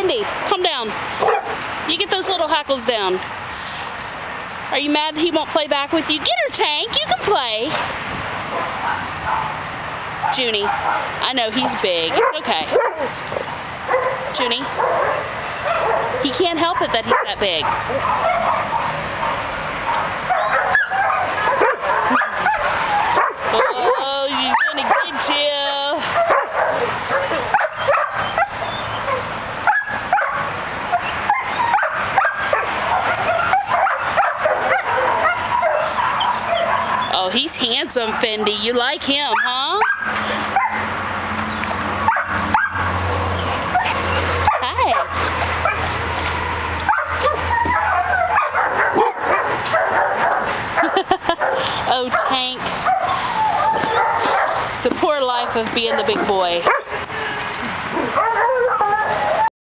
Fendi, calm down. You get those little hackles down. Are you mad that he won't play back with you? Get her, Tank. You can play. Juni, I know he's big. It's okay. Juni, he can't help it that he's that big. Oh, he's gonna get you. Oh, he's handsome, Fendi. You like him, huh? Hi. Oh, Tank. The poor life of being the big boy.